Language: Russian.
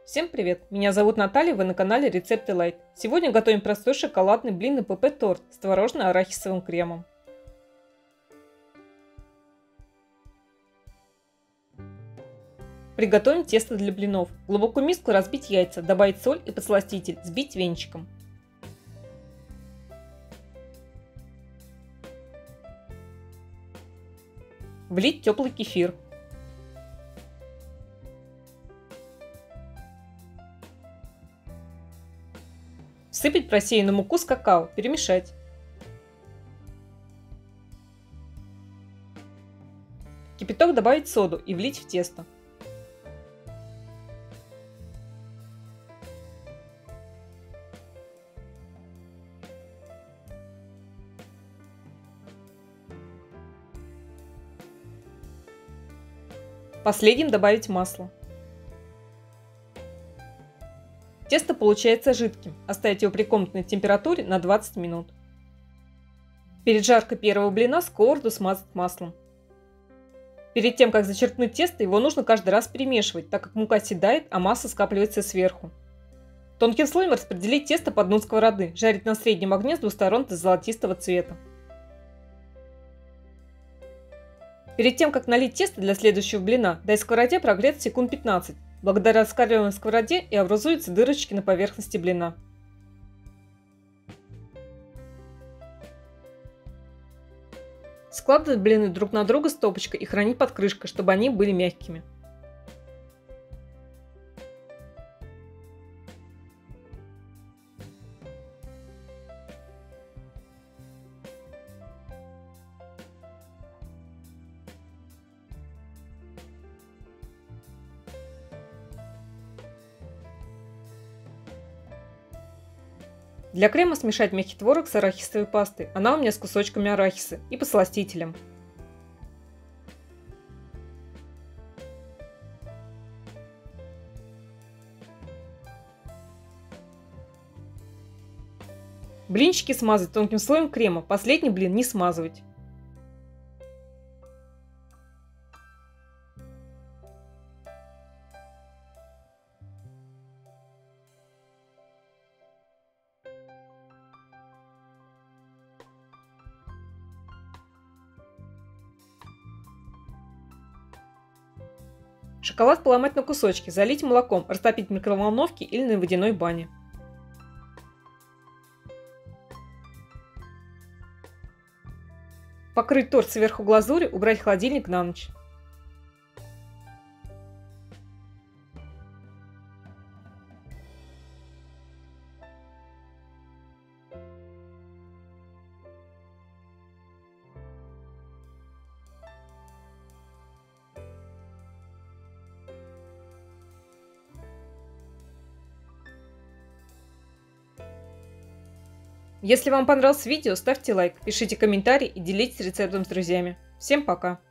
Всем привет! Меня зовут Наталья, вы на канале Рецепты Лайт. Сегодня готовим простой шоколадный блин и ПП-торт с творожно-арахисовым кремом. Приготовим тесто для блинов. В глубокую миску разбить яйца, добавить соль и подсластитель, взбить венчиком. Влить теплый кефир. Всыпать просеянную муку с какао, перемешать. В кипяток добавить соду и влить в тесто. Последним добавить масло. Тесто получается жидким, оставить его при комнатной температуре на 20 минут. Перед жаркой первого блина сковороду смазать маслом. Перед тем, как зачерпнуть тесто, его нужно каждый раз перемешивать, так как мука седает, а масса скапливается сверху. Тонким слоем распределить тесто по дну сковороды, жарить на среднем огне с двух сторон до золотистого цвета. Перед тем, как налить тесто для следующего блина, дай сковороде прогреться секунд 15. Благодаря раскаленной сковороде и образуются дырочки на поверхности блина. Складывать блины друг на друга стопочкой и хранить под крышкой, чтобы они были мягкими. Для крема смешать мягкий творог с арахисовой пастой, она у меня с кусочками арахиса, и подсластителем. Блинчики смазать тонким слоем крема, последний блин не смазывать. Шоколад поломать на кусочки, залить молоком, растопить в микроволновке или на водяной бане. Покрыть торт сверху глазурью, убрать в холодильник на ночь. Если вам понравилось видео, ставьте лайк, пишите комментарий и делитесь рецептом с друзьями. Всем пока!